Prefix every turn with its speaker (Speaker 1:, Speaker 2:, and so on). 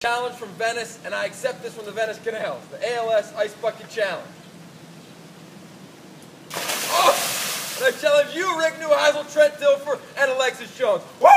Speaker 1: Challenge from Venice, and I accept this from the Venice Canals, the ALS Ice Bucket Challenge. Oh! And I challenge you, Rick Neuheisel, Trent Dilfer, and Alexis Jones. Woo!